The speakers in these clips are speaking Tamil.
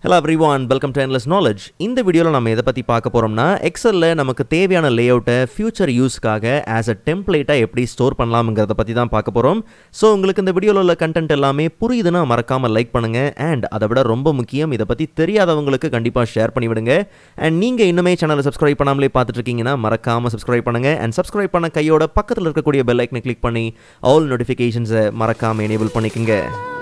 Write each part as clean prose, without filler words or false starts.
Hello everyone, welcome to Endless Knowledge. இந்த வீடியோல நம்ம எதை பத்தி பார்க்க போறோம்னா எக்ஸல்ல நமக்கு தேவையான லேஅவுட்டை ஃபியூச்சர் யூஸ்க்காக as a template-ஆ எப்படி ஸ்டோர் பண்ணலாம்ங்கறத பத்தி தான் பார்க்க போறோம். சோ உங்களுக்கு இந்த வீடியோல உள்ள கண்டென்ட் எல்லாமே புரியுதுனா மறக்காம லைக் பண்ணுங்க and அதை விட ரொம்ப முக்கியம் இத பத்தி தெரியாதவங்களுக்கு கண்டிப்பா ஷேர் பண்ணி விடுங்க. and நீங்க இன்னுமே சேனலை சப்ஸ்கிரைப் பண்ணாமலே பார்த்துட்டு இருக்கீங்கனா மறக்காம சப்ஸ்கிரைப் பண்ணுங்க and சப்ஸ்கிரைப் பண்ண கையோட பக்கத்துல இருக்கக்கூடிய பெல் ஐகானை கிளிக் பண்ணி all notifications-ஐ மறக்காம enable பண்ணிக்கங்க.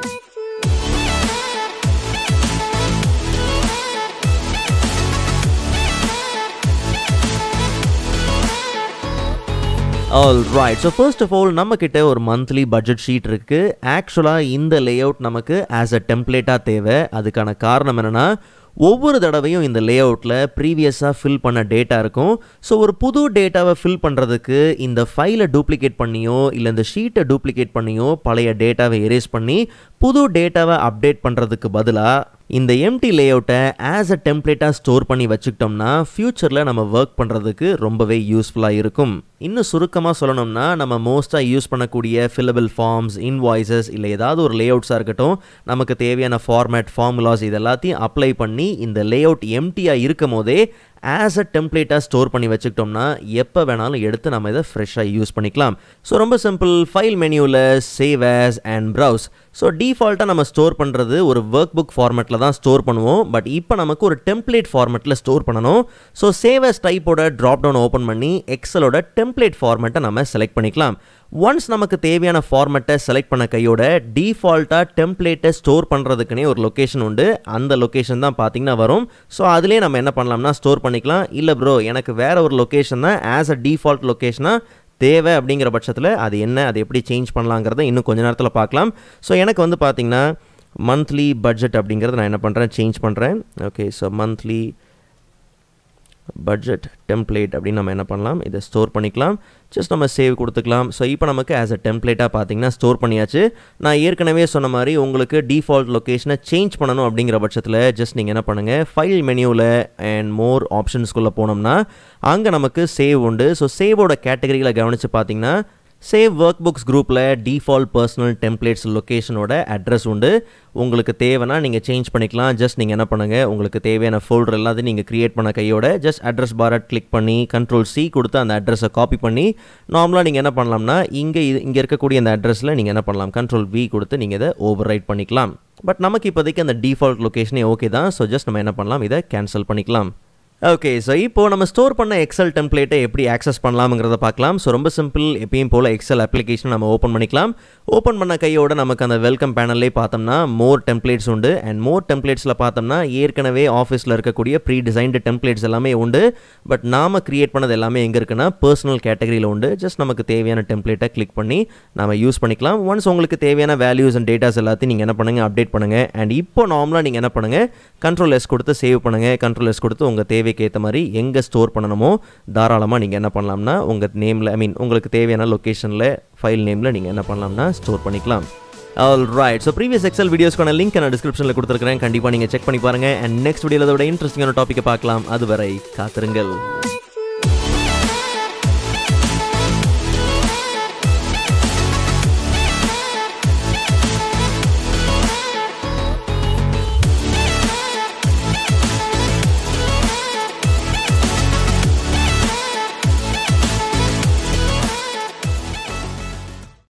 Alright, so first of all நம்ம கிட்ட ஒரு monthly budget sheet இருக்கு. Actually இந்த layout நமக்கு as a template-ஆ தேவை. அதுக்கான காரணம் என்னன்னா ஒவ்வொரு தடவையும் இந்த லேஅவுட்ல ப்ரீவியஸா ஃபில் பண்ண டேட்டா இருக்கும். ஸோ ஒரு புது டேட்டாவை ஃபில் பண்ணுறதுக்கு இந்த ஃபைலை டூப்ளிகேட் பண்ணியோ இல்லை இந்த ஷீட்டை டூப்ளிகேட் பண்ணியோ பழைய டேட்டாவை எரேஸ் பண்ணி புது டேட்டாவை அப்டேட் பண்ணுறதுக்கு பதிலாக இந்த எம்டி லேஅவுட்டை ஆஸ் அ டெம்ப்ளேட்டாக ஸ்டோர் பண்ணி வச்சுக்கிட்டோம்னா ஃப்யூச்சரில் நம்ம ஒர்க் பண்ணுறதுக்கு ரொம்பவே யூஸ்ஃபுல்லாக இருக்கும். இன்னும் சுருக்கமாக சொல்லணும்னா நம்ம மோஸ்ட்டாக யூஸ் பண்ணக்கூடிய ஃபில்லபிள் ஃபார்ம்ஸ், இன்வாய்ஸஸ் இல்லை ஏதாவது ஒரு லேஅவுட்ஸாக இருக்கட்டும், நமக்கு தேவையான ஃபார்மேட், ஃபார்முலாஸ் இது எல்லாத்தையும் அப்ளை பண்ணி இந்த லேஅவுட் எம்டியாக இருக்கும் போதே ஆஸ் அ டெம்ப்ளேட்டாக ஸ்டோர் பண்ணி வச்சுக்கிட்டோம்னா எப்போ வேணாலும் எடுத்து நம்ம இதை ஃப்ரெஷ்ஷாக யூஸ் பண்ணிக்கலாம். ஸோ ரொம்ப சிம்பிள், ஃபைல் மெனியூவில் save as and browse. So டிஃபால்ட்டாக நம்ம ஸ்டோர் பண்ணுறது ஒரு ஒர்க் புக் ஃபார்மேட்டில் தான் ஸ்டோர் பண்ணுவோம். பட் இப்போ நமக்கு ஒரு டெம்ப்ளேட் ஃபார்மேட்டில் ஸ்டோர் பண்ணணும். ஸோ சேவ் ஆஸ் டைப்போட ட்ராப் டவுன் ஓப்பன் பண்ணி எக்ஸலோட டெம்ப்ளேட் ஃபார்மேட்டை நம்ம செலக்ட் பண்ணிக்கலாம். ஒன்ஸ் நமக்கு தேவையான ஃபார்மேட்டை செலக்ட் பண்ண கையோட டிஃபால்ட்டாக டெம்ப்ளேட்டை ஸ்டோர் பண்ணுறதுக்குனே ஒரு லொக்கேஷன் உண்டு. அந்த லொக்கேஷன் தான் பார்த்தீங்கன்னா வரும். ஸோ அதுலேயே நம்ம என்ன பண்ணலாம்னா ஸ்டோர் பண்ணிக்கலாம். இல்லை ப்ரோ எனக்கு வேறு ஒரு லொக்கேஷன் தான் ஆஸ் அ டிஃபால்ட் லொக்கேஷனாக தேவை அப்படிங்கிற பட்சத்தில் அது என்ன, அது எப்படி சேஞ்ச் பண்ணலாங்கிறத இன்னும் கொஞ்சம் நேரத்தில் பார்க்கலாம். ஸோ எனக்கு வந்து பார்த்திங்கன்னா மந்த்லி பட்ஜெட் அப்படிங்கிறத நான் என்ன பண்ணுறேன், சேஞ்ச் பண்ணுறேன். Okay, so monthly budget template அப்படின்னு நம்ம என்ன பண்ணலாம், இதை ஸ்டோர் பண்ணிக்கலாம். ஜஸ்ட் நம்ம சேவ் கொடுத்துக்கலாம். ஸோ இப்போ நமக்கு ஆஸ் அ டெம்ப்ளேட்டாக பார்த்தீங்கன்னா ஸ்டோர் பண்ணியாச்சு. நான் ஏற்கனவே சொன்ன மாதிரி உங்களுக்கு டிஃபால்ட் லொக்கேஷனை சேஞ்ச் பண்ணணும் அப்படிங்கிற பட்சத்தில் ஜஸ்ட் நீங்கள் என்ன பண்ணுங்கள், ஃபைல் மெனியூவில் அண்ட் மோர் ஆப்ஷன்ஸ்குள்ளே போனோம்னா அங்கே நமக்கு சேவ் உண்டு. ஸோ சேவோட கேட்டகரியில் கவனித்து பார்த்தீங்கன்னா சேவ் ஒர்க் புக்ஸ் குரூப்பில் டிஃபால்ட் பர்சனல் டெம்ப்ளேட்ஸ் லொக்கேஷனோட அட்ரஸ் உண்டு. உங்களுக்கு தேவைன்னா நீங்கள் சேஞ்ச் பண்ணிக்கலாம். ஜஸ்ட் நீங்கள் என்ன பண்ணுங்கள், உங்களுக்கு தேவையான ஃபோல்டர் எல்லாத்தையும் நீங்கள் க்ரியேட் பண்ண கையோட ஜஸ்ட் அட்ரஸ் பாரை கிளிக் பண்ணி Ctrl+C கொடுத்து அந்த அட்ரஸை காப்பி பண்ணி நார்மலாக நீங்கள் என்ன பண்ணலாம்னா இங்கே இருக்கக்கூடிய அந்த அட்ரஸில் நீங்கள் என்ன பண்ணலாம், Ctrl+V கொடுத்து நீங்கள் இதை ஓவர் ரைட் பண்ணிக்கலாம். பட் நமக்கு இப்போதைக்கு அந்த டிஃபால்ட் லொக்கேஷனே ஓகே தான். ஸோ ஜஸ்ட் நம்ம என்ன பண்ணலாம், இதை கேன்சல் பண்ணிக்கலாம். ஓகே, ஸோ இப்போது நம்ம ஸ்டோர் பண்ண எக்ஸல் டெம்ப்ளேட்டை எப்படி ஆக்சஸ் பண்ணலாம்ங்கிறத பார்க்கலாம். ஸோ ரொம்ப சிம்பிள், எப்பயும் போல் எக்ஸல் அப்ளிகேஷன் நம்ம ஓப்பன் பண்ணிக்கலாம். ஓப்பன் பண்ண கையோட நமக்கு அந்த வெல்கம் பேனல்லே பார்த்தோம்னா மோர் டெம்ப்ளேட்ஸ் உண்டு. அண்ட் மோர் டெம்ப்ளேட்ஸில் பார்த்தோம்னா ஏற்கனவே ஆஃபீஸில் இருக்கக்கூடிய ப்ரீ டிசைன்டு டெம்ப்ளேட்ஸ் எல்லாமே உண்டு. பட் நாம் க்ரியேட் பண்ணது எல்லாமே எங்கே இருக்குன்னா பர்சனல் கேட்டகரியில் உண்டு. ஜஸ்ட் நமக்கு தேவையான டெம்ப்ளேட்டை கிளிக் பண்ணி நம்ம யூஸ் பண்ணிக்கலாம். ஒன்ஸ் உங்களுக்கு தேவையான வேல்யூஸ் அண்ட் டேட்டாஸ் எல்லாத்தையும் நீங்கள் என்ன பண்ணுங்கள், அப்டேட் பண்ணுங்கள். அண்ட் இப்போ நார்மலாக நீங்கள் என்ன பண்ணுங்கள், Ctrl+S கொடுத்து சேவ் பண்ணுங்கள். Ctrl+S கொடுத்து உங்கள் தேவை ஏற்ற மாதிரி எங்கே ஸ்டோர் பண்ணணுமோ தாராளமாக நீங்கள் என்ன பண்ணலாம்னா உங்கள் நேமில், உங்களுக்கு தேவையான லொக்கேஷனில் ஃபைல் நேமில் நீங்கள் என்ன பண்ணலாம்னா ஸ்டோர் பண்ணிக்கலாம். ஆல்ரைட், ஸோ ப்ரீவியஸ் எக்ஸல் வீடியோஸ்க்கான லிங்க் நான் டிஸ்கிரிப்ஷனில் கொடுத்துருக்கிறேன். கண்டிப்பாக நீங்கள் செக் பண்ணி பாருங்கள். அண்ட் நெக்ஸ்ட் வீடியோவில் அதோட இன்ட்ரெஸ்டிங்கான டாப்பிக்கை பார்க்கலாம். அதுவரை காத்திருங்கள்.